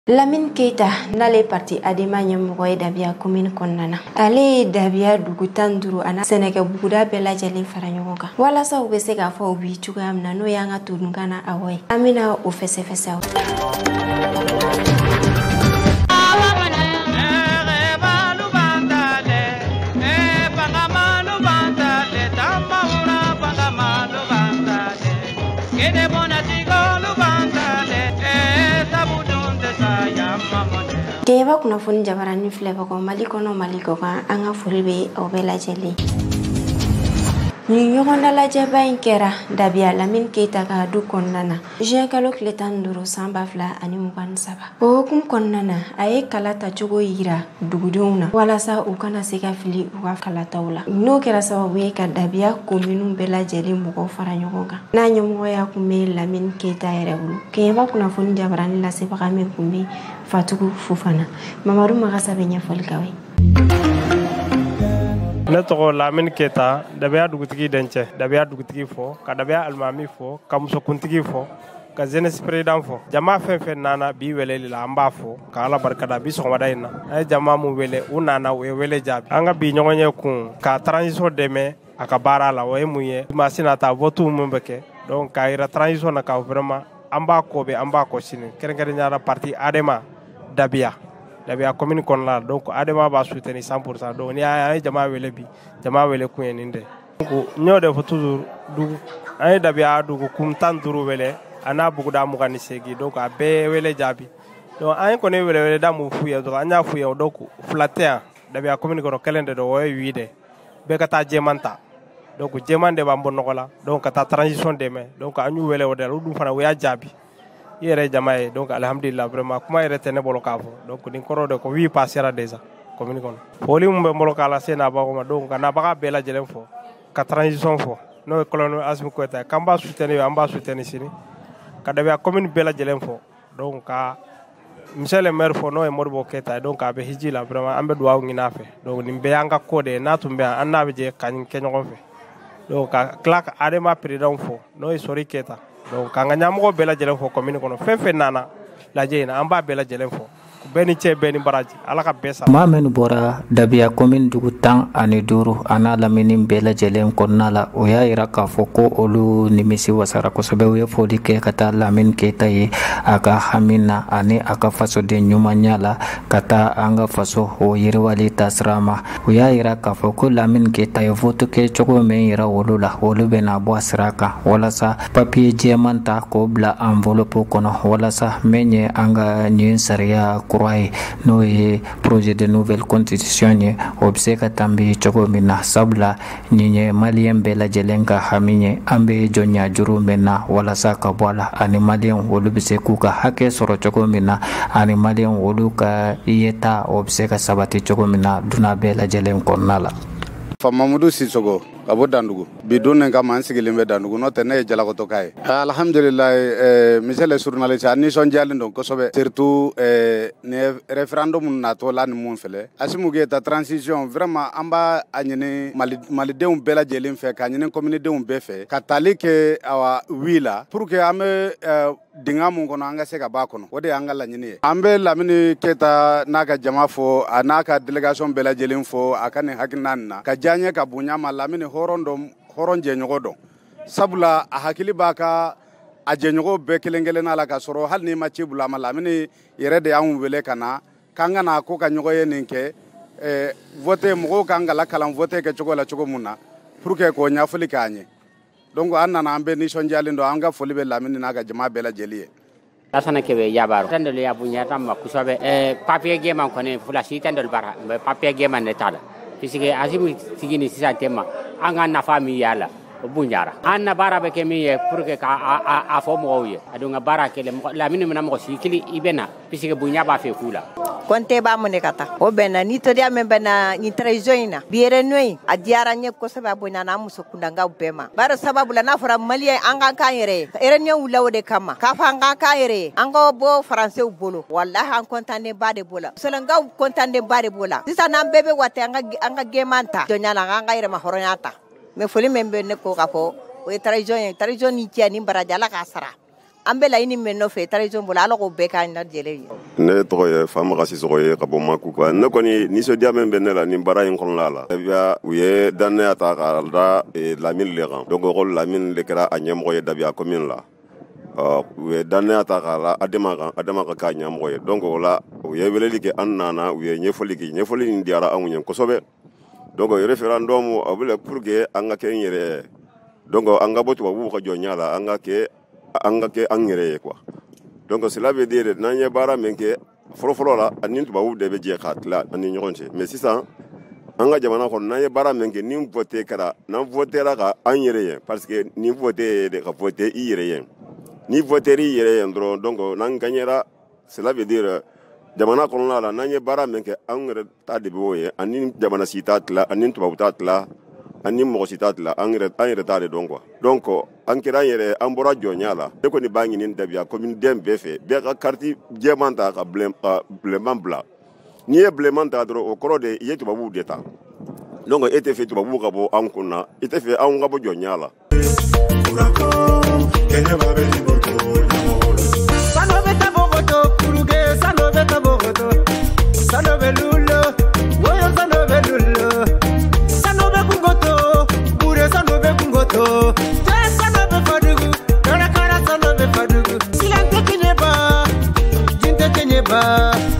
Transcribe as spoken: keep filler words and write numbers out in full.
Lamine Keita n'ale parti Adema ɲɛmɔgɔ ye Dabiya commune kɔnɔna na. Ale ye Dabiya dugu tan ni duuru ana Sɛnɛkɛ buguda bɛɛ lajɛlen fara ɲɔgɔn kan. Walasa u bɛ se k'a fɔ u bi cogoya min na n'o y'an ka todunkan na awɔ ye. An bɛna o fɛsɛfɛsɛ. Keba kunnafoni jabarani filɛbagaw Mali kɔnɔ Mali kɔ kan an ka foli bɛ aw bɛɛ lajɛlen. Ni ɲɔgɔndan lajɛba in kɛra Dabiya Lamine Keita ka du kɔnɔna na juin kalo tile tan ni duuru san ba fila ani mugan ni saba. O hukumu kɔnɔna na a ye kala tacogo yira dugudenw na walasa u kana se ka fili u ka kalataw la. N'o kɛra sababu ye ka Dabiya commune bɛɛ lajɛlen mɔgɔw fara ɲɔgɔn kan. N'a ɲɛmɔgɔya kun bɛ Lamine Keita yɛrɛ bolo. Keba kunnafoni jabarani lasebaga min kun bɛ Fatugu Fofana. Mamadu Magasa bɛ ɲɛfɔli k'aw ye. Ne tɔgɔ Lamine Keita, Dabiya dugutigi dencɛ, Dabiya dugutigi fɔ, ka Dabiya alimami fɔ, ka musokuntigi fɔ, ka jeunesse président fɔ. Jama fɛn fɛn nana bi weleli la an b'a fɔ, ka Ala barikada bi sɔgɔmada in na. An ye jama mun wele, u nana u ye wele jaabi. An ka bi ɲɔgɔn ye kun ka transition dɛmɛ a ka baara la, o ye mun ye? Dimanche nata vote mun bɛ kɛ, donc k'a yira transition na ka vraiment an b'a kɔ bɛ an b'a kɔ sini. Kɛrɛnkɛrɛnnenya la parti Adema Dabiya. Dabiya commune kɔnɔna la donc Adema b'a soutenir cent pour cent. Donc ni an ye jama wele bi, jama wele kun ye nin de. Donc n y'o de fɔ toujours dugu an ye Dabiya dugu kun tan ni duuru wele a n'a buguda mugan ni seegin donc a bɛɛ wele jaabi. Donc an ye kɔni wele wele da mun f'u ye dɔrɔn an y'a f'u ye donc fila tɛ yan Dabiya commune kɔnɔ kelen de don o ye wi de. Bɛɛ ka taa jɛman ta. Donc jɛman de b'an bɔ nɔgɔ la donc ka taa transition dɛmɛ donc an y'u wele o de la olu dun fana u y'a jaabi. I yɛrɛ jama ye donc alhamdulillah vraiment kuma yɛrɛ tɛ ne bolo k'a fɔ donc nin kɔrɔ de ko wi passera déjà commune kɔnɔ. Foli mun bɛ n bolo k'a lase nabagaw ma donc ka nabaga bɛɛ lajɛlen fɔ ka transition fɔ n'o ye colonel Asimi Goyita ye k'an b'a soutenir an b'a soutenir sini ka Dabiya commune bɛɛ lajɛlen fɔ donc ka monsieur le maire fɔ n'o ye Modibo Keita ye donc a bɛ hiji la vraiment an bɛ dugawu ɲini a fɛ donc nin bɛɛ y'an ka ko de ye n'a tun bɛ yan an n'a bɛ jɛ ka nin kɛ ɲɔgɔn fɛ donc ka tila ka Adema président fɔ n'o ye Sori Keita. Donc k'an ka ɲɛmɔgɔ bɛɛ lajɛlen fɔ commune kɔnɔ fɛn fɛn nana lajɛ in na an b'a bɛɛ lajɛlen fɔ bɛɛ ni cɛ bɛɛ ni baraji Ala ka bɛɛ sara. Maa minnu bɔra Dabiya commune dugu tan ani duuru a n'a lamini bɛɛ lajɛlen kɔnɔna la o y'a yira k'a fɔ ko olu nimisi wasara kosɛbɛ u ye foli kɛ ka taa Lamine Keita ye a ka hami na ani a ka fasoden ɲumanya la ka taa an ka faso o yiriwali taasira ma. U y'a yira k'a fɔ ko Lamine Keita ye vote kɛ cogo min yira olu la olu bɛna bɔ a sira kan walasa papier jɛman ta k'o bila enveloppe kɔnɔ walasa min ye an ka ɲin sariya kura ye n'o ye projet de nouvelle constitution ye o bɛ se ka tanbi cogo min na sabula nin ye maliyɛn bɛɛ lajɛlen ka hami ye an bɛ jɔnya juru min na walasa ka bɔ a la ani maliyɛn olu bɛ se k'u ka hakɛ sɔrɔ cogo min na ani maliyɛn olu ka yeta o bɛ se ka sabati cogo min na duna bɛɛ lajɛlen kɔnɔna la. Mamadou Sissogo ka bɔ Dandugu bi don nin kama an sigilen bɛ Dandugu n'o tɛ ne ye Jalakɔtɔka ye. Alhamdulillah monsieur le journaliste a nisɔndiyalen don kosɛbɛ surtout ni référendum natɔ la ni mun filɛ Asimi Goyita transition vraiment an b'a a ɲini malidenw bɛɛ lajɛlen fɛ k'a ɲini communedenw bɛɛ fɛ ka tali kɛ awa wi la pour que an bɛ dinga mun kɔnɔ an ka se ka b'a kɔnɔ o de y'an ka laɲini ye. An bɛ Lamine Keita n'a ka jama fɔ a n'a ka délégation bɛɛ lajɛlen fɔ a ka nin hakilina nin na ka diɲɛ ka bonya ma Lamine hɔrɔn dɔn hɔrɔn jɛɲɔgɔn dɔn sabula a hakili b'a ka a jɛɲɔgɔn bɛɛ kelen kelenna la ka sɔrɔ hali n'i ma ci bula a ma Lamine yɛrɛ de y'anw wele ka na k'an ka na ko ka ɲɔgɔn ye nin kɛ vote mɔgɔw k'an ka lakalan vote kɛ cogo la cogo mun na pour que k'o ɲɛfɔli k'an ye donc an nana an bɛ nisɔndiyalen don an ka foli bɛ Lamine n'a ka jama bɛɛ lajɛlen ye. Asana kebe yabaro tandol ya bunya tamma kusabe eh papier geman kone fula si tandol bara papier geman ne tada pisike Asimi sigini sisa tema anga na fami yala bunyara anna bara be kemi ye pour que ka a a fo mo ye adunga bara kele Lamine mena mo sikili ibena pisike bunya ba fe kula konte ba mo ne kata o bena ni to dia men bena ni trejoina biere noi a diara nye ko saba bunya na muso kundanga ubema bara sababu la na fara mali anga kan yere ere nye ulawo de kama ka fa anga kan yere anga bo français bolo wallahi an kontane ba de bola selanga kontane ba de bola sisa na bebe wate anga anga gemanta donya la anga yere ma horonyata me foli membe ne ko ka fo o tradition tradition ni tia ni barajala ka sara ambela ini menno fe trahison bula ala ko be ka na jele ne to ye fam ga siso ye ka bo maku ko ne ko ni ni so dia men benela ni bara yin kon lala ya uye danne ata ka da la min le ran donc ko la min le kra anyam ko ye dabia commune la uh uye danne ata ka la adema ka adema ka nyam ko ye donc wala uye wele lige annana uye nyefoli gi nyefoli ni diara amunyen ko sobe donc referendum abule pour que anga ken yere donc anga botu ba bu ko jonyala anga ke anga ke angere quoi donc cela veut dire nanye bara menke foro foro la anin to ba wu de be je khatla ani nyoronche mais si ça anga jamana ko nanye bara menke ni voter kara na voter la ka angere parce que ni voter de ka voter ire ni voter ire ndro donc nan gagnera cela veut dire jamana ko la nanye bara menke angere ta de boye ani jamana sitatla anin to ba utatla ani mo sitatla angere angere ta de donc quoi donc ankira yere ambora jonyala de ko ni bangi ni dabia commune dembe fe be ka carte diamanta ka blem blem bla ni e blemanta dro o koro de yetu babu deta donc ete fe to babu ka bo ankuna ete fe an ga bo jonyala sanobe tabogoto kuruge sanobe tabogoto sanobe lulo woyo sanobe lulo sanobe kungoto bure sanobe kungoto Ba